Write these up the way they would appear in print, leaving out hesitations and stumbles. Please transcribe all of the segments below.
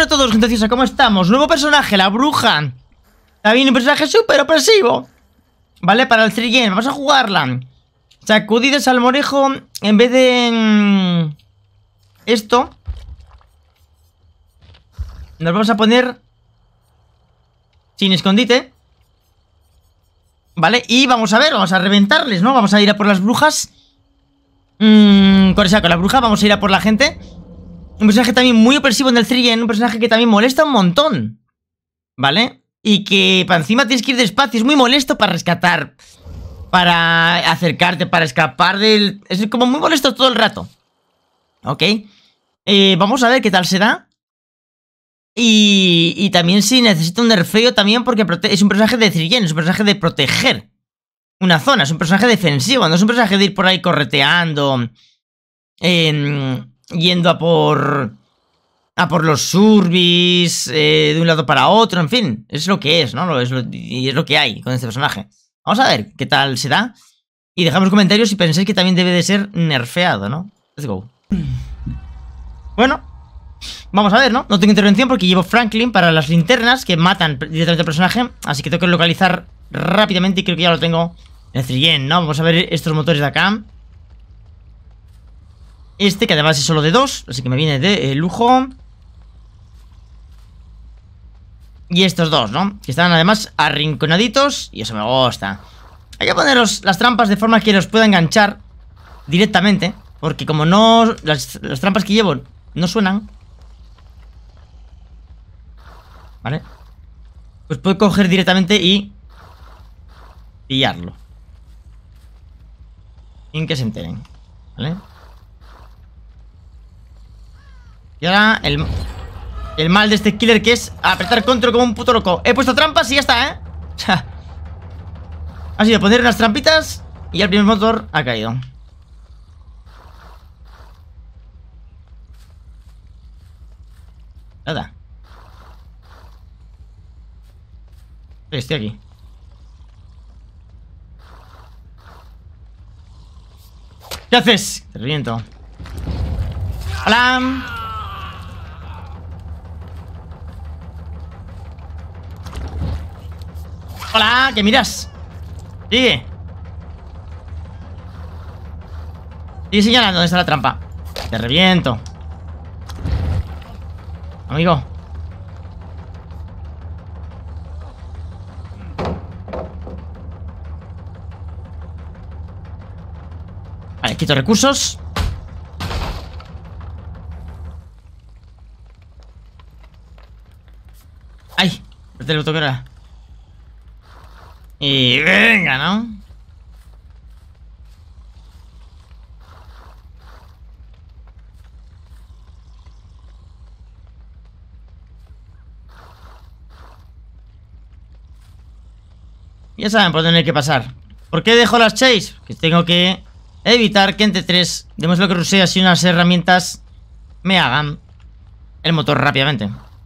Hola a todos, gente ciosa, ¿cómo estamos? Nuevo personaje, la bruja. Está bien, un personaje súper opresivo. Vale, para el 3 vamos a jugarla. Sacudidos al morejo. En vez de esto, nos vamos a poner sin escondite. Vale, y vamos a ver, vamos a reventarles, ¿no? Vamos a ir a por las brujas. Con la bruja vamos a ir a por la gente. Un personaje también muy opresivo en el 3, un personaje que también molesta un montón, ¿vale? Y que para encima tienes que ir despacio, es muy molesto para rescatar, para acercarte, para escapar del... Es como muy molesto todo el rato. Ok. Vamos a ver qué tal se da. Y también si necesita un nerfeo también porque es un personaje de 3, es un personaje de proteger una zona, es un personaje defensivo, no es un personaje de ir por ahí correteando, yendo a por los surbis, de un lado para otro, en fin, es lo que es, ¿no? Y es lo que hay con este personaje. Vamos a ver qué tal se da. Y dejadme en los comentarios si pensáis que también debe de ser nerfeado, ¿no? Let's go. Bueno, vamos a ver, ¿no? No tengo intervención porque llevo Franklin para las linternas que matan directamente al personaje. Así que tengo que localizar rápidamente y creo que ya lo tengo en el 3, ¿no? Vamos a ver estos motores de acá. Este, que además es solo de 2, así que me viene de lujo. Y estos dos, ¿no? Que están además arrinconaditos. Y eso me gusta. Hay que poner las trampas de forma que los pueda enganchar directamente. Porque como no... Las trampas que llevo no suenan. ¿Vale? Pues puedo coger directamente y pillarlo. Sin que se enteren. ¿Vale? Y ahora el mal de este killer, que es apretar control como un puto loco. He puesto trampas y ya está, ¿eh? O sea, ha sido poner unas trampitas y el primer motor ha caído. Nada. Estoy aquí. ¿Qué haces? Te reviento. ¡Hola! ¡Hola! ¿Qué miras? Sigue. Sigue señalando dónde está la trampa. Te reviento. Amigo. Vale, quito recursos. ¡Ay! Este lo toque ahora. Y venga, ¿no? Ya saben por dónde hay que pasar. ¿Por qué dejo las chase? Que tengo que evitar que entre 3 demos lo que rusee, así unas herramientas me hagan el motor rápidamente.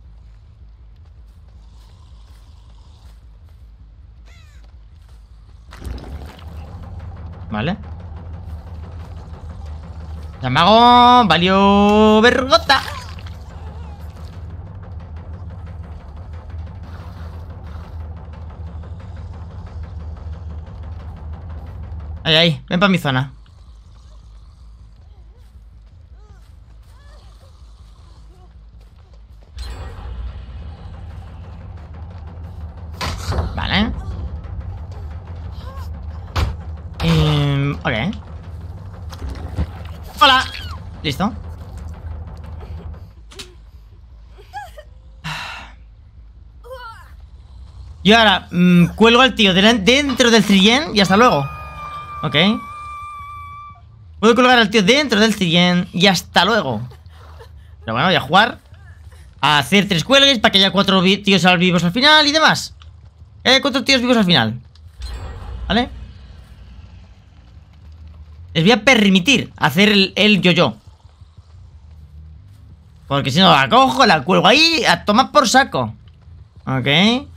Vale. El mago valió vergota. Ahí, ahí, ven para mi zona. Vale. Ok. Hola. Listo. Y ahora cuelgo al tío dentro del 3 y hasta luego. Ok. Puedo colgar al tío dentro del 3 y hasta luego. Pero bueno, voy a jugar a hacer 3 cuelgues para que haya 4 tíos vivos al final y demás. 4 tíos vivos al final. ¿Vale? Les voy a permitir hacer el yo-yo. Porque si no, la cojo, la cuelgo ahí a tomar por saco. Ok.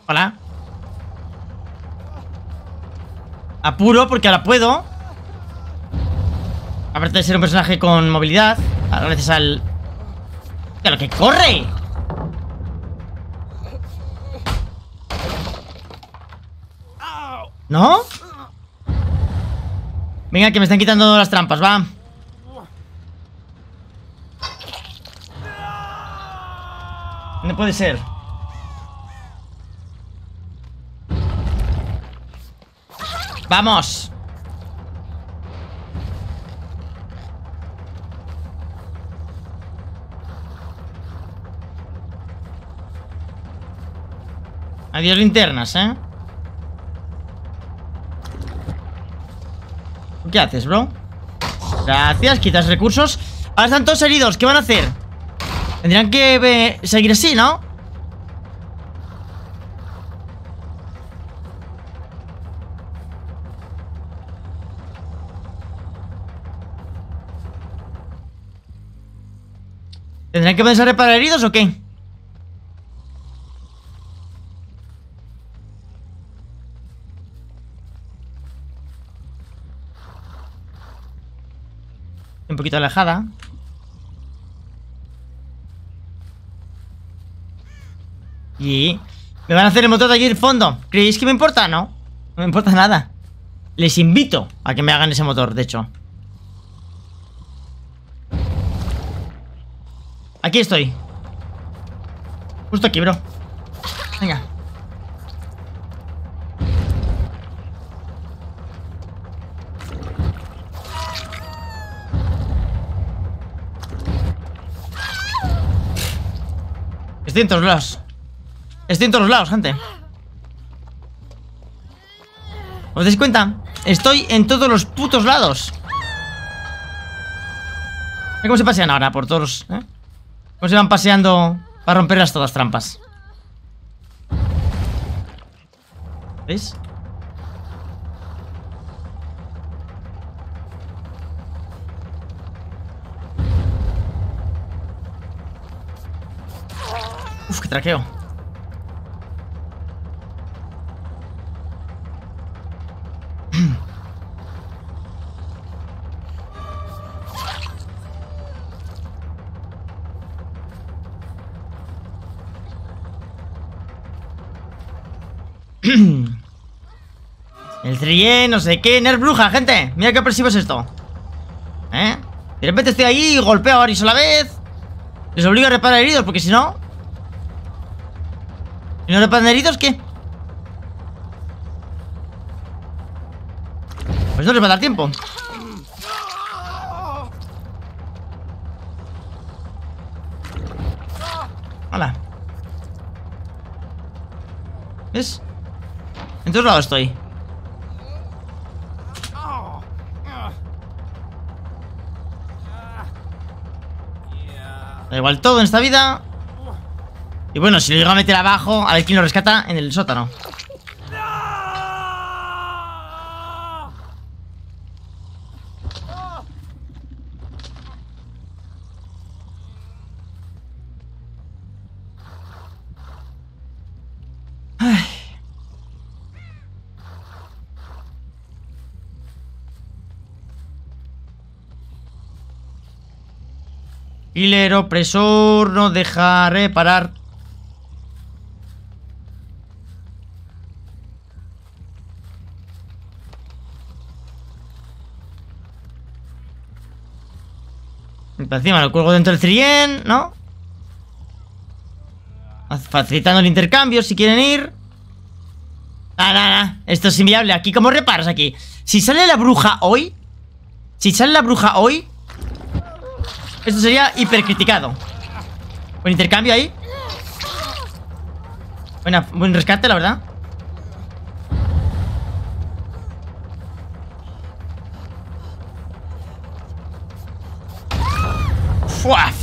Hola. Apuro porque ahora puedo. Aparte de ser un personaje con movilidad, gracias al... ¡Claro que corre! ¿No? Venga, que me están quitando las trampas, va. No puede ser. ¡Vamos! Adiós linternas, ¿eh? ¿Qué haces, bro? Gracias, quitas recursos. Ahora están todos heridos, ¿qué van a hacer? Tendrían que seguir así, ¿no? ¿Tendrán que ponerse a reparar heridos o qué? Un poquito alejada. Y... me van a hacer el motor de allí al fondo. ¿Creéis que me importa? No, no me importa nada. Les invito a que me hagan ese motor, de hecho. Aquí estoy. Justo aquí, bro. Venga. Estoy en todos lados. Estoy en todos lados, gente. ¿Os dais cuenta? Estoy en todos los putos lados. Mira cómo se pasean ahora por todos los... ¿eh? Cómo se van paseando para romperlas todas trampas. ¿Veis? Uf, qué traqueo. El Trien, no sé qué. Nerf bruja, gente. Mira qué opresivo es esto. ¿Eh? De repente estoy ahí y golpeo a varios a la vez. Les obligo a reparar heridos, porque si no... ¿y no reparan heridos, qué? Pues no les va a dar tiempo. Hola. ¿Ves? En todos lados estoy. Da igual todo en esta vida. Y bueno, si lo llego a meter abajo, a ver quién lo rescata en el sótano. Ay. Killer opresor, no deja reparar. Encima lo cuelgo dentro del Trien, ¿no? Facilitando el intercambio si quieren ir. Nah. Esto es inviable. Aquí, ¿cómo reparas aquí? Si sale la bruja hoy. Si sale la bruja hoy, esto sería hipercriticado. Buen intercambio ahí. Buen rescate, la verdad. ¡Fuaf!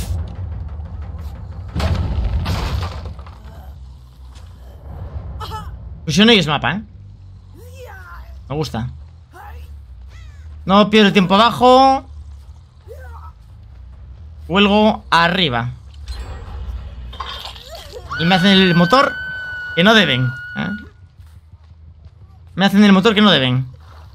Pues yo no es mapa, ¿eh? Me gusta. No pierdo el tiempo abajo. Cuelgo arriba. Y me hacen el motor que no deben. ¿Eh? Me hacen el motor que no deben.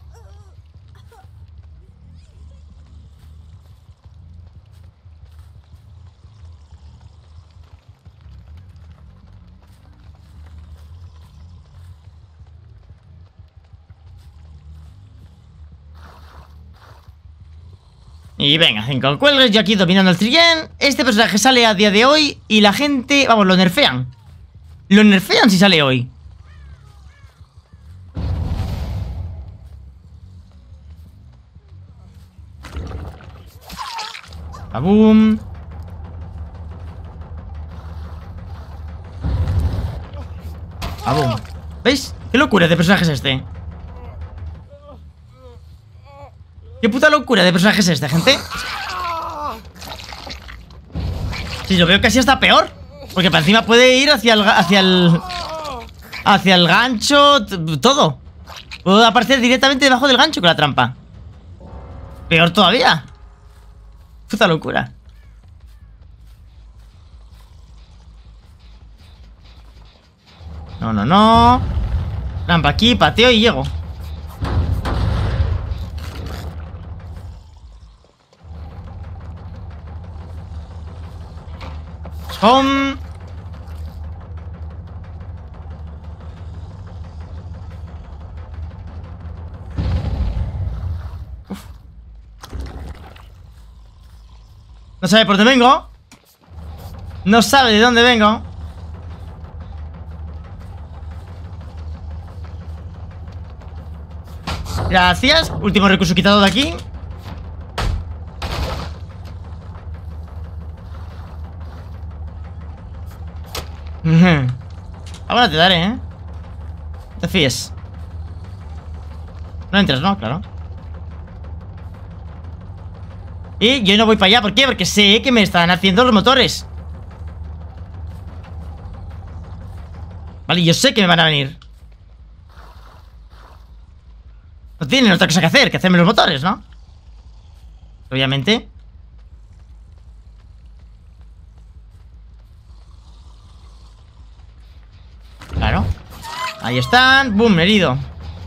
Y venga, 5 cuelgues, yo aquí dominando el Trien. Este personaje sale a día de hoy y la gente, vamos, lo nerfean. Lo nerfean si sale hoy. ¡Babum! ¡Babum! ¿Veis? ¿Qué locura de personaje es este? ¿Qué puta locura de personaje es este, gente? Si lo veo casi hasta peor. Porque para encima puede ir hacia el gancho. Todo. Puedo aparecer directamente debajo del gancho con la trampa. Peor todavía. Puta locura. No, no, no. Trampa aquí, pateo y llego. Home. Uf. No sabe por dónde vengo. No sabe de dónde vengo. Gracias. Último recurso quitado de aquí. Ahora te daré, ¿eh? Te fíes. No entras, ¿no? Claro. Y yo no voy para allá. ¿Por qué? Porque sé que me están haciendo los motores. Vale, yo sé que me van a venir. No tienen otra cosa que hacer que hacerme los motores, ¿no? Obviamente. Claro. Ahí están. Boom, herido.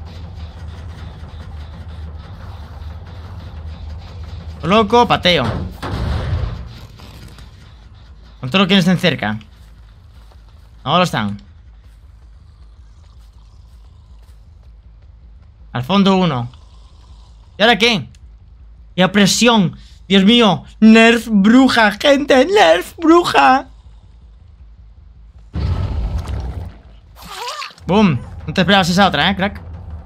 Coloco, pateo. Con todo lo que no estén cerca. No lo están. Al fondo uno. ¿Y ahora qué? Y opresión. Dios mío. Nerf bruja, gente. Nerf bruja. Boom. No te esperabas esa otra, crack.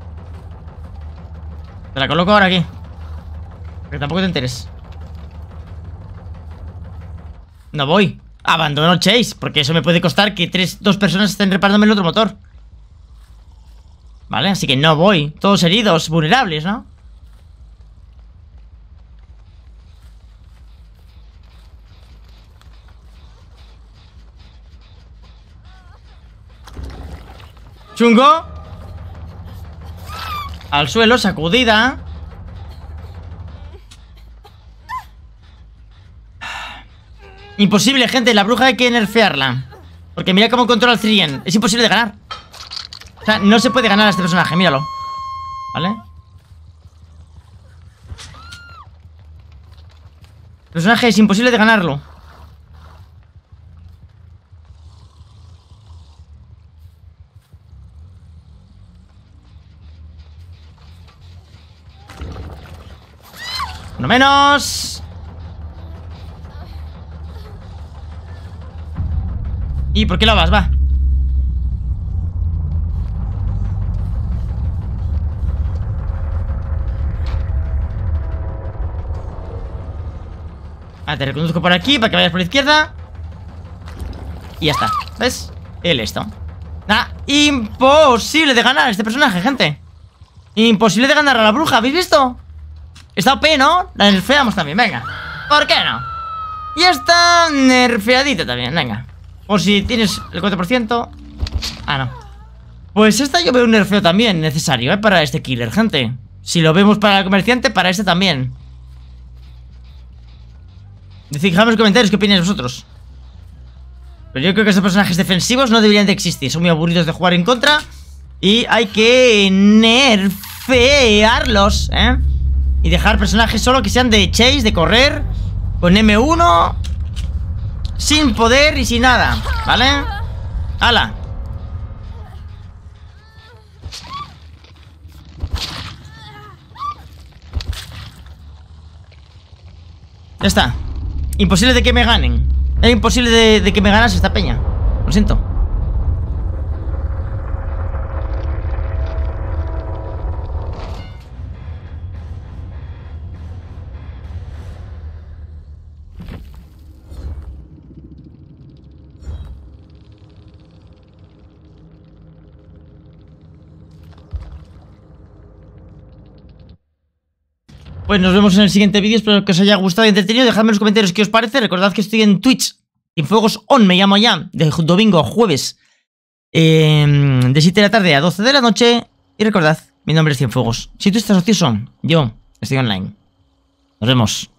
Te la coloco ahora aquí. Que tampoco te enteres. No voy. Abandono Chase. Porque eso me puede costar que dos personas estén reparándome el otro motor. Vale, así que no voy. Todos heridos, vulnerables, ¿no? Chungo. Al suelo, sacudida. Imposible, gente, la bruja hay que nerfearla. Porque mira cómo controla el Thrien. Es imposible de ganar. O sea, no se puede ganar a este personaje, míralo. ¿Vale? El personaje es imposible de ganarlo. No menos. ¿Y por qué la vas? Va. Ah, te reconduzco por aquí para que vayas por la izquierda. Y ya está. ¿Ves? El esto. Ah, imposible de ganar a este personaje, gente. Imposible de ganar a la bruja, ¿habéis visto? Está OP, ¿no? La nerfeamos también, venga. ¿Por qué no? Y está nerfeadita también, venga. Por si tienes el 4%. Ah, no. Pues esta yo veo un nerfeo también necesario, para este killer, gente. Si lo vemos para el comerciante, para este también. Dejadme en los comentarios qué opináis vosotros. Pero yo creo que esos personajes defensivos no deberían de existir. Son muy aburridos de jugar en contra. Y hay que nerfearlos, ¿eh? Y dejar personajes solo que sean de chase, de correr, con M1, sin poder y sin nada, ¿vale? ¡Hala! Ya está. Imposible de que me ganen. Es imposible de que me ganase esta peña. Lo siento. Pues nos vemos en el siguiente vídeo. Espero que os haya gustado y entretenido. Dejadme en los comentarios qué os parece. Recordad que estoy en Twitch. Cienfuegos On me llamo ya. De domingo a jueves. De 7 de la tarde a 12 de la noche. Y recordad, mi nombre es Cienfuegos. Si tú estás ocioso, yo estoy online. Nos vemos.